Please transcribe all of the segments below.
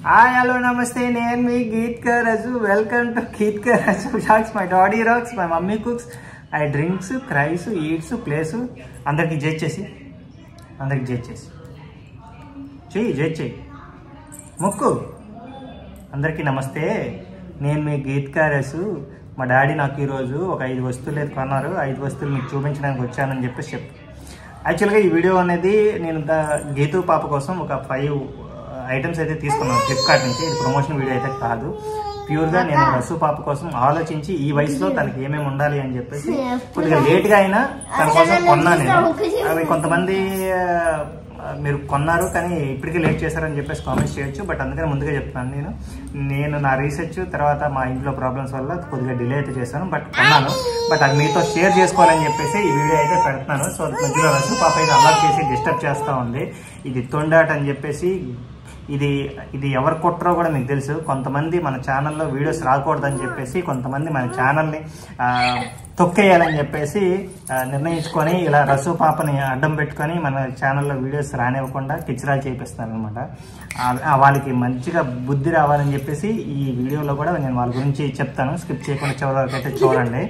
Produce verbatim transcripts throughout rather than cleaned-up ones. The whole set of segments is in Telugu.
Hi, hello, namaste. Name me Geetkar Rasu. Welcome to Geetkar Rasu Vlogs. My daddy rocks, my mummy cooks. I drinks, cries, eats, plays. అందరికి జడ్జ్ చేసి అందరికి జడ్జ్ చేసి చెయ్యి జడ్జ్ చెయ్యి మొక్కు. అందరికీ నమస్తే. నేను మీ గీత్కార్ రాసు. మా డాడీ నాకు ఈరోజు ఒక ఐదు వస్తువులు అయితే కొన్నారు. ఐదు వస్తువులు మీకు చూపించడానికి వచ్చానని చెప్పేసి చెప్పు. యాక్చువల్గా ఈ వీడియో అనేది నేను గీతు పాప కోసం ఒక ఫైవ్ ఐటమ్స్ అయితే తీసుకున్నాను ఫ్లిప్కార్ట్ నుంచి. ఇది ప్రమోషన్ వీడియో అయితే కాదు, ప్యూర్గా నేను రసు పాప కోసం ఆలోచించి ఈ వయసులో తనకి ఏమేమి ఉండాలి అని చెప్పేసి కొద్దిగా లేట్గా అయినా తన కోసం కొన్నా నేను. అవి కొంతమంది మీరు కొన్నారు కానీ ఇప్పటికీ లేట్ చేశారని చెప్పేసి కామెంట్స్ చేయొచ్చు, బట్ అందుకని ముందుగా చెప్తున్నాను. నేను నేను నా రీసెర్చ్ తర్వాత మా ఇంట్లో ప్రాబ్లమ్స్ వల్ల కొద్దిగా డిలే అయితే చేశాను, బట్ కొన్నాను. బట్ అది మీతో షేర్ చేసుకోవాలని చెప్పేసి ఈ వీడియో అయితే పెడుతున్నాను. సో మధ్యలో రసు పాప అయితే అలర్ట్ చేసి డిస్టర్బ్ చేస్తూ ఉంది. ఇది తొండాట్ అని చెప్పేసి ఇది ఇది ఎవరు కొట్టరో కూడా మీకు తెలుసు. కొంతమంది మన ఛానల్లో వీడియోస్ రాకూడదని చెప్పేసి కొంతమంది మన ఛానల్ని తొక్కేయాలని చెప్పేసి నిర్ణయించుకొని ఇలా రసు పాపని అడ్డం పెట్టుకొని మన ఛానల్లో వీడియోస్ రానివ్వకుండా కిచిరాలు చేపిస్తారు అనమాట. వాళ్ళకి మంచిగా బుద్ధి రావాలని చెప్పేసి ఈ వీడియోలో కూడా నేను వాళ్ళ గురించి చెప్తాను. స్కిప్ చేయకుండా చివరి వరకు అయితే చూడండి.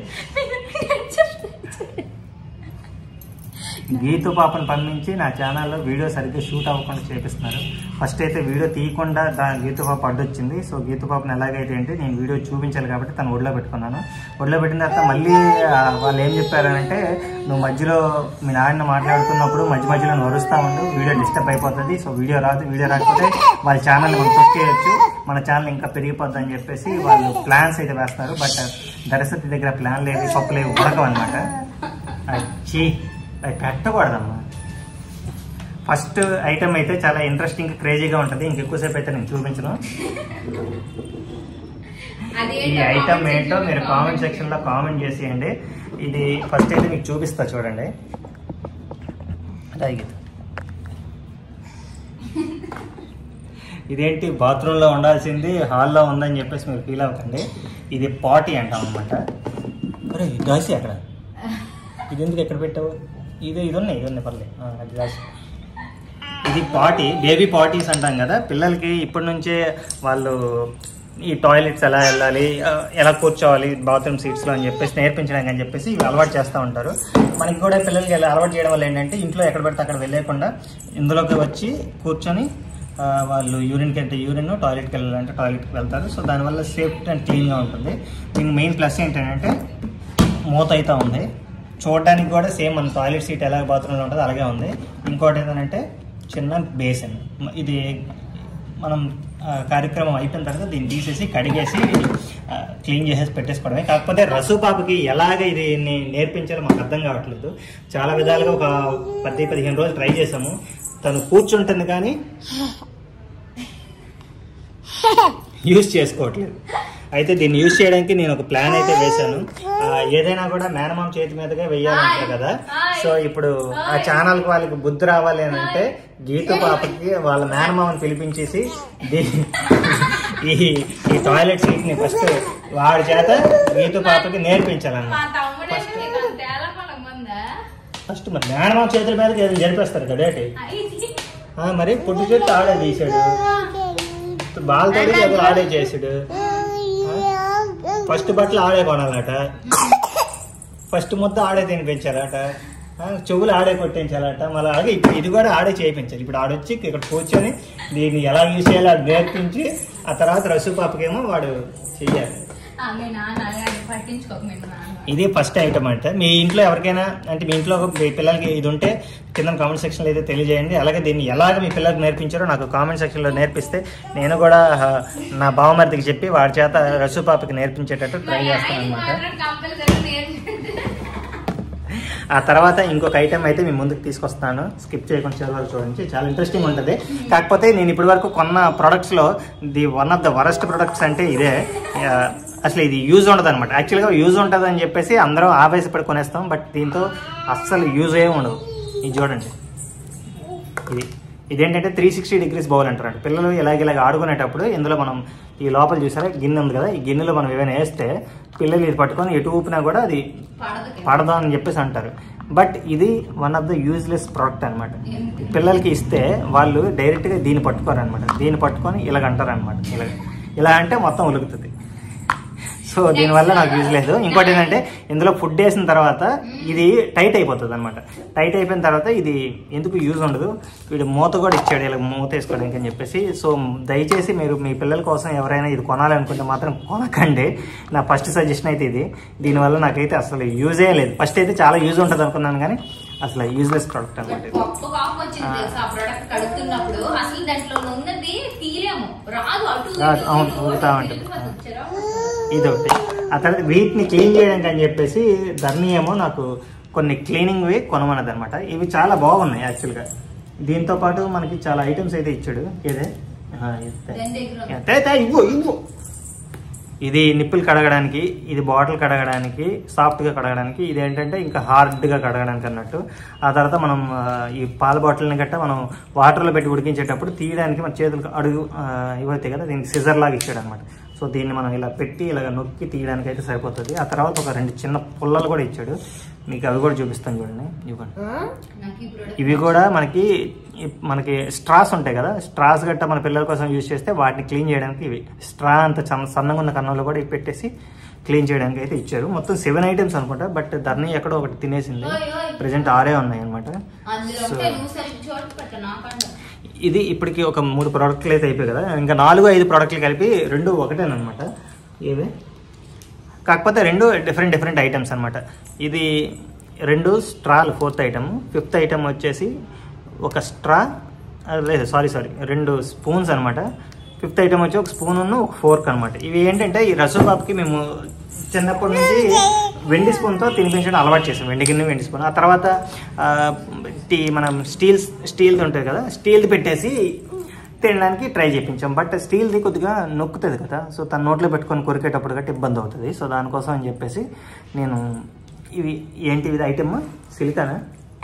గీతు పాపను పంపించి నా ఛానల్లో వీడియో సరిగ్గా షూట్ అవ్వకుండా చేపిస్తున్నారు. ఫస్ట్ అయితే వీడియో తీయకుండా దా గీతు పాప అడ్డొచ్చింది. సో గీతు పాపను ఎలాగైతే అంటే నేను వీడియో చూపించాలి కాబట్టి తను ఒడిలో పెట్టుకున్నాను. ఒడిలో పెట్టిన తర్వాత మళ్ళీ వాళ్ళు ఏం చెప్పారంటే, నువ్వు మధ్యలో మీ నాన్న మాట్లాడుతున్నప్పుడు మధ్య మధ్యలో నువ్వు వరుస్తూ ఉండు, వీడియో డిస్టర్బ్ అయిపోతుంది. సో వీడియో రాదు, వీడియో రాకపోతే వాళ్ళ ఛానల్ని మనం తొక్కేయచ్చు, మన ఛానల్ ఇంకా పెరిగిపోద్ది అని చెప్పేసి వాళ్ళు ప్లాన్స్ అయితే వేస్తారు. బట్ దరసతి దగ్గర ప్లాన్ లేదు, పప్పు లేవు, ఉడకం అనమాట. చీ అది పెట్టకూడదమ్మా. ఫస్ట్ ఐటమ్ అయితే చాలా ఇంట్రెస్టింగ్ క్రేజీగా ఉంటుంది. ఇంకెక్కువసేపు అయితే నేను చూపించను. ఈ ఐటమ్ ఏంటో మీరు కామెంట్ సెక్షన్లో కామెంట్ చేసేయండి. ఇది ఫస్ట్ అయితే మీకు చూపిస్తా చూడండి. ఇదేంటి బాత్రూంలో ఉండాల్సింది హాల్లో ఉందని చెప్పేసి మీరు ఫీల్ అవ్వకండి. ఇది పాటీ అంటాం అనమాట. అరే గాసి అక్కడ ఇది ఎందుకు ఎక్కడ పెట్టావు? ఇది ఇది ఉన్నాయి ఇది ఉన్నాయి పర్లేదు. అది గాసి ఇది పాటీ, బేబీ పాటీస్ అంటాం కదా. పిల్లలకి ఇప్పటి నుంచే వాళ్ళు ఈ టాయిలెట్స్ ఎలా వెళ్ళాలి, ఎలా కూర్చోవాలి బాత్రూమ్ సీట్స్లో అని చెప్పేసి నేర్పించడానికి అని చెప్పేసి ఇవి అలవాటు చేస్తూ ఉంటారు. మనకి కూడా పిల్లలకి అలవాటు చేయడం వల్ల ఏంటంటే ఇంట్లో ఎక్కడ పడితే అక్కడ వెళ్ళకుండా ఇందులోకి వచ్చి కూర్చొని వాళ్ళు యూరిన్కి వెళ్తే యూరిన్, టాయిలెట్కి వెళ్ళాలంటే టాయిలెట్కి వెళ్తారు. సో దానివల్ల సేఫ్ అండ్ క్లీన్గా ఉంటుంది. దీనికి మెయిన్ ప్లస్ ఏంటంటే మూత అయితే ఉంది, చూడడానికి కూడా సేమ్ మన టాయిలెట్ సీట్ ఎలా బాత్రూంలో ఉంటుందో అలాగే ఉంది. ఇంకోటి ఏంటంటే చిన్న బేసిన్. ఇది మనం కార్యక్రమం అయిపోయిన తర్వాత దీన్ని తీసేసి కడిగేసి క్లీన్ చేసేసి పెట్టేసుకోవడమే. కాకపోతే రసు పాపకి ఎలాగ ఇది నేర్పించాలో మాకు అర్థం కావట్లేదు. చాలా విధాలుగా ఒక పది పదిహేను రోజులు ట్రై చేసాము. తను కూర్చుంటుంది కానీ యూజ్ చేసుకోవట్లేదు. అయితే దీన్ని యూజ్ చేయడానికి నేను ఒక ప్లాన్ అయితే వేశాను. ఏదైనా కూడా మేనమామ చేతి మీదుగా వెయ్యాలంటారు కదా. సో ఇప్పుడు ఆ ఛానల్కి వాళ్ళకి బుద్ధి రావాలి అని అంటే గీతు పాపకి వాళ్ళ మేనమామని పిలిపించేసి ఈ ఈ టాయిలెట్ సీట్ ని ఫస్ట్ వాడి చేత గీతు పాపకి నేర్పించాలన్నమాట. ఫస్ట్ ఫస్ట్ మరి మేనమామ చేతుల మీదకి ఏదైనా జరిపేస్తారు కదా. మరి పుట్టు చెట్టు ఆడే తీసాడు, బాలతోడి ఏదో ఆడే చేసాడు. ఫస్ట్ బట్టలు ఆడే కొనాలట, ఫస్ట్ ముద్ద ఆడే తినిపించాలట, చెవులు ఆడే కొట్టించాలట, మళ్ళీ అలాగే ఇప్పుడు ఇది కూడా ఆడే చేయించాలి. ఇప్పుడు ఆడొచ్చి ఇక్కడ కూర్చొని దీన్ని ఎలా యూజ్ చేయాలో అది నేర్పించి ఆ తర్వాత రసు పాపకేమో వాడు చెయ్యాలి. ఇది ఫస్ట్ ఐటమ్ అంటే మీ ఇంట్లో ఎవరికైనా అంటే మీ ఇంట్లో మీ పిల్లలకి ఇది ఉంటే కింద కామెంట్ సెక్షన్లో అయితే తెలియజేయండి. అలాగే దీన్ని ఎలాగ మీ పిల్లలకి నేర్పించారో నాకు కామెంట్ సెక్షన్లో నేర్పిస్తే నేను కూడా నా బావమరిదికి చెప్పి వాడి చేత రసు పాపకి నేర్పించేటట్టు ట్రై చేస్తాను అనమాట. ఆ తర్వాత ఇంకొక ఐటమ్ అయితే మీ ముందుకు తీసుకొస్తాను. స్కిప్ చేయకుండా చివరి చూడండి, చాలా ఇంట్రెస్టింగ్ ఉంటుంది. కాకపోతే నేను ఇప్పటి వరకు కొన్న ప్రొడక్ట్స్లో the one of the worst products అంటే ఇదే. అసలు ఇది యూజ్ ఉండదు అనమాట. యాక్చువల్గా యూజ్ ఉంటుంది అని చెప్పేసి అందరం ఆవేశపడి కొనేస్తాం, బట్ దీంతో అస్సలు యూజ్ ఏ ఉండదు. ఇది చూడండి, ఇది ఇదేంటంటే త్రీ సిక్స్టీ డిగ్రీస్ బౌల్ అంటారంట. పిల్లలు ఇలాగ ఇలాగ ఆడుకునేటప్పుడు ఇందులో మనం ఈ లోపల చూసారా గిన్నె ఉంది కదా, ఈ గిన్నెలో మనం ఏమైనా వేస్తే పిల్లలు ఇది పట్టుకొని ఎటు ఊపినా కూడా అది పడదా అని చెప్పేసి అంటారు. బట్ ఇది one of the useless product అనమాట. పిల్లలకి ఇస్తే వాళ్ళు డైరెక్ట్గా దీన్ని పట్టుకోరు అనమాట. దీన్ని పట్టుకొని ఇలాగ అంటారు అనమాట. ఇలా ఇలా అంటే మొత్తం ఉలుగుతుంది. సో దీనివల్ల నాకు యూజ్ లేదు. ఇంకోటి ఏంటంటే ఇందులో ఫుడ్ వేసిన తర్వాత ఇది టైట్ అయిపోతుంది అనమాట. టైట్ అయిపోయిన తర్వాత ఇది ఎందుకు యూజ్ ఉండదు. వీడు మూత కూడా ఇచ్చాడు ఇలా మూత వేసుకోవడానికి అని చెప్పేసి. సో దయచేసి మీరు మీ పిల్లల కోసం ఎవరైనా ఇది కొనాలనుకుంటే మాత్రం కొనకండి. నా ఫస్ట్ సజెషన్ అయితే ఇది. దీనివల్ల నాకైతే అసలు యూజే లేదు. ఫస్ట్ అయితే చాలా యూజ్ ఉంటుంది అనుకున్నాను కానీ అసలు యూజ్లెస్ ప్రోడక్ట్ అనమాట. అవును ఊగుతా ఉంటుంది. ఇది ఒకటి. ఆ తర్వాత వీటిని క్లీన్ చేయడానికి అని చెప్పేసి ధర్ని ఏమో నాకు కొన్ని క్లీనింగ్వి కొనమన్నది అనమాట. ఇవి చాలా బాగున్నాయి యాక్చువల్గా. దీంతో పాటు మనకి చాలా ఐటమ్స్ అయితే ఇచ్చాడు. ఏదే ఇవ్వు ఇవ్వు ఇది నిప్పులు కడగడానికి, ఇది బాటిల్ కడగడానికి, సాఫ్ట్గా కడగడానికి, ఇది ఏంటంటే ఇంకా హార్డ్గా కడగడానికి అన్నట్టు. ఆ తర్వాత మనం ఈ పాల బాటిల్ని గట్టా మనం వాటర్లో పెట్టి ఉడికించేటప్పుడు తీయడానికి మన చేతులకు అడుగు ఇవైతే కదా దీనికి సిజర్ లాగా ఇచ్చాడు అనమాట. సో దీన్ని మనం ఇలా పెట్టి ఇలాగ నొక్కి తీయడానికి అయితే సరిపోతుంది. ఆ తర్వాత ఒక రెండు చిన్న పుల్లలు కూడా ఇచ్చాడు. మీకు అవి కూడా చూపిస్తాను చూడండి. ఇవ్వండి. ఇవి కూడా మనకి మనకి స్ట్రాస్ ఉంటాయి కదా, స్ట్రాస్ గట్ట మన పిల్లల కోసం యూజ్ చేస్తే వాటిని క్లీన్ చేయడానికి ఇవి స్ట్రా అంత సన్నగా ఉన్న కన్నంలో కూడా ఇవి పెట్టేసి క్లీన్ చేయడానికి అయితే ఇచ్చారు. మొత్తం సెవెన్ ఐటమ్స్ అనుకుంటా. బట్ ధర్ని ఎక్కడో ఒకటి తినేసింది. ప్రెసెంట్ ఆరే ఉన్నాయి అనమాట. సో ఇది ఇప్పటికి ఒక మూడు ప్రోడక్ట్లు అయితే అయిపోయి కదా. ఇంకా నాలుగు ఐదు ప్రోడక్ట్లు కలిపి రెండు ఒకటేనమాట. ఏవే కాకపోతే రెండు డిఫరెంట్ డిఫరెంట్ ఐటమ్స్ అనమాట. ఇది రెండు స్ట్రాలు ఫోర్త్ ఐటమ్. ఫిఫ్త్ ఐటమ్ వచ్చేసి ఒక స్ట్రా లేదు సారీ సారీ రెండు స్పూన్స్ అనమాట. ఫిఫ్త్ ఐటమ్ వచ్చి ఒక స్పూన్ ఒక ఫోర్క్ అనమాట. ఇవి ఏంటంటే ఈ రసూబాబుకి మేము చిన్నప్పటి నుంచి వెండి స్పూన్తో తినిపించడం అలవాటు చేసాం. వెండి గిన్నె వెండి స్పూన్. ఆ తర్వాత టీ మనం స్టీల్ స్టీల్ది ఉంటుంది కదా, స్టీల్ది పెట్టేసి తినడానికి ట్రై చేయించాం. బట్ స్టీల్ది కొద్దిగా నొక్కుతుంది కదా, సో తన నోట్లో పెట్టుకొని కొరికేటప్పుడు గట్టి ఇబ్బంది అవుతుంది. సో దానికోసం అని చెప్పేసి నేను ఇవి ఏంటి ఇది ఐటమ్ సిలికానా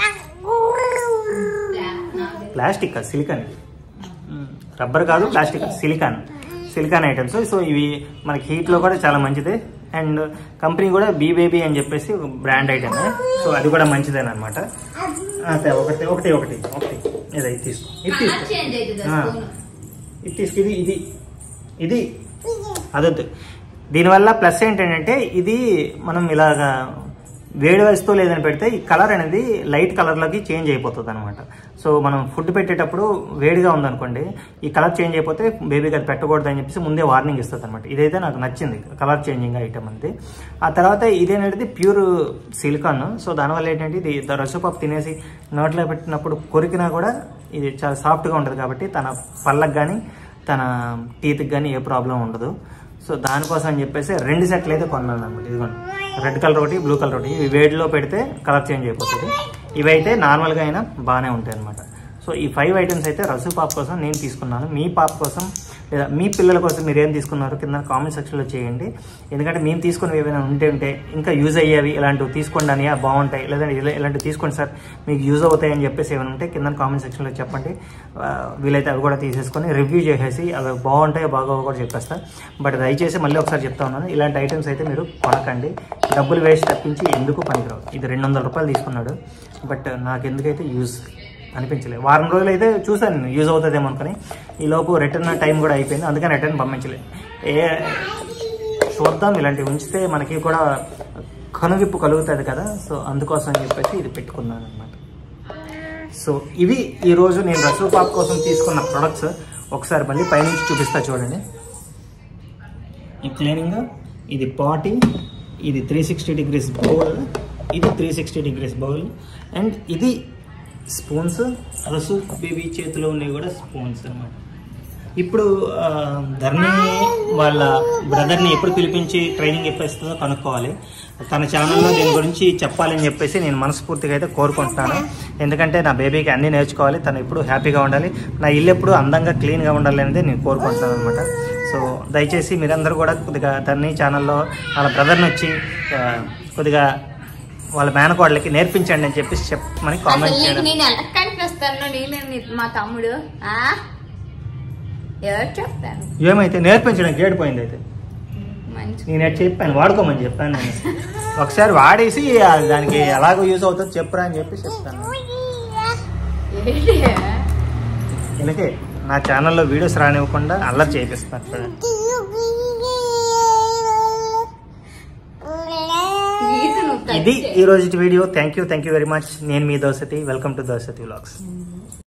ప్లాస్టిక్ కాదు సిలికాన్, రబ్బర్ కాదు plastic silicone silicone items. So ఇవి మనకి హీట్లో కూడా చాలా మంచిదే. అండ్ కంపెనీ కూడా బీ బేబీ అని చెప్పేసి బ్రాండ్ ఐటమ్. సో అది కూడా మంచిదేనమాట. అంతే ఒకటి ఒకటి ఒకటి ఒకటి ఇది తీసుకో ఇది తీసుకో ఇది తీసుకో ఇది ఇది ఇది అదొద్దు. దీనివల్ల ప్లస్ ఏంటంటే ఇది మనం ఇలాగా వేడి వస్తువు లేదని పెడితే ఈ కలర్ అనేది లైట్ కలర్లోకి చేంజ్ అయిపోతుంది అనమాట. సో మనం ఫుడ్ పెట్టేటప్పుడు వేడిగా ఉందనుకోండి ఈ కలర్ చేంజ్ అయిపోతే బేబీకి అది పెట్టకూడదు అని చెప్పేసి ముందే వార్నింగ్ ఇస్తుంది అనమాట. ఇదైతే నాకు నచ్చింది కలర్ చేంజింగ్ ఐటమ్ అనేది. ఆ తర్వాత ఇదేంటంటే ప్యూర్ సిలికాన్. సో దానివల్ల ఏంటంటే ఇది రసూపాపు తినేసి నోట్లో పెట్టినప్పుడు కొరికినా కూడా ఇది చాలా సాఫ్ట్గా ఉంటుంది కాబట్టి తన పళ్ళకు కానీ తన టీత్కి కానీ ఏ ప్రాబ్లం ఉండదు. సో దానికోసం అని చెప్పేసి రెండు సెట్లు అయితే కొన్నాను అనమాట. ఇదిగోండి రెడ్ కలర్ ఒకటి బ్లూ కలర్ ఒకటి. ఇవి వేడిలో పెడితే కలర్ చేంజ్ అయిపోతుంది. ఇవైతే నార్మల్గా అయినా బాగానే ఉంటాయి అనమాట. సో ఈ ఫైవ్ ఐటమ్స్ అయితే రసూ పాప కోసం నేను తీసుకున్నాను. మీ పాప కోసం లేదా మీ పిల్లల కోసం మీరు ఏం తీసుకున్నారు కింద కామెంట్ సెక్షన్లో చేయండి. ఎందుకంటే మేము తీసుకున్నవి ఏమైనా ఉంటే ఉంటే ఇంకా యూజ్ అయ్యేవి ఇలాంటివి తీసుకోండి అని బాగుంటాయి లేదంటే ఇలాంటివి తీసుకోండి సార్ మీకు యూజ్ అవుతాయి అని చెప్పేసి ఏమైనా ఉంటే కింద కామెంట్ సెక్షన్లో చెప్పండి. వీలైతే అవి కూడా తీసేసుకొని రివ్యూ చేసేసి అవి బాగుంటాయో బాగోవో కూడా చెప్పేస్తా. బట్ దయచేసి మళ్ళీ ఒకసారి చెప్తా ఉన్నాను, ఇలాంటి ఐటమ్స్ అయితే మీరు కొనకండి. డబ్బులు వేస్ట్ తప్పించి ఎందుకు పనికిరావు. ఇది రెండు వందల రూపాయలు తీసుకున్నాడు. బట్ నాకు ఎందుకైతే యూజ్ అనిపించలేదు. వారం రోజులు అయితే చూసాను నేను యూజ్ అవుతుందేమో అనుకుని. ఈలోపు రిటర్న్ టైం కూడా అయిపోయింది, అందుకని రిటర్న్ పంపించలేదు. ఏ చూద్దాం ఇలాంటివి ఉంచితే మనకి కూడా కనువిప్పు కలుగుతుంది కదా. సో అందుకోసం అని చెప్పేసి ఇది పెట్టుకున్నాను అనమాట. సో ఇవి ఈరోజు నేను రసూ పాప కోసం తీసుకున్న ప్రొడక్ట్స్. ఒకసారి మళ్ళీ పైనుంచి చూపిస్తా చూడండి. ఈ క్లీనింగ్, ఇది పాటీ, ఇది త్రీ సిక్స్టీ డిగ్రీస్ బౌల్, ఇది three sixty degrees bowl, and ఇది స్పూన్స్. రసూ బేబీ చేతిలో ఉన్నవి కూడా స్పూన్స్ అన్నమాట. ఇప్పుడు ధర్ని వాళ్ళ బ్రదర్ని ఎప్పుడు పిలిపించి ట్రైనింగ్ ఎప్పుడు ఇస్తుందో కనుక్కోవాలి. తన ఛానల్లో దీని గురించి చెప్పాలని చెప్పేసి నేను మనస్ఫూర్తిగా అయితే కోరుకుంటున్నాను. ఎందుకంటే నా బేబీకి అన్నీ నేర్చుకోవాలి, తను ఎప్పుడు హ్యాపీగా ఉండాలి, నా ఇల్లు ఎప్పుడు అందంగా క్లీన్గా ఉండాలి అనేది నేను కోరుకుంటున్నాను అనమాట. సో దయచేసి మీరందరూ కూడా కొద్దిగా ధర్ని ఛానల్లో వాళ్ళ బ్రదర్ని వచ్చి కొద్దిగా వాళ్ళ మేనకోడలకి నేర్పించండి అని చెప్పేసి చెప్పమని కామెంట్ చేయడం. నేను ఎలా కనిపిస్తాను నేను మా తమ్ముడు ఎవరు చెప్తాను ఏమైతే నేర్పించడం గేడిపోయింది. అయితే నేను చెప్పాను వాడుకోమని చెప్పాను నేను. ఒకసారి వాడేసి ఆ దానికి ఎలాగో యూజ్ అవుతుందో చెప్పురా అని చెప్పి చెప్తాను. ఎందుకే నా ఛానల్లో వీడియోస్ రానివ్వకుండా అల్లరి చేపిస్తాను. ఇది ఈ రోజు video. Thank you thank you very much. నేను మీ దోసతి. వెల్కమ్ టు దోసతి వ్లాగ్స్.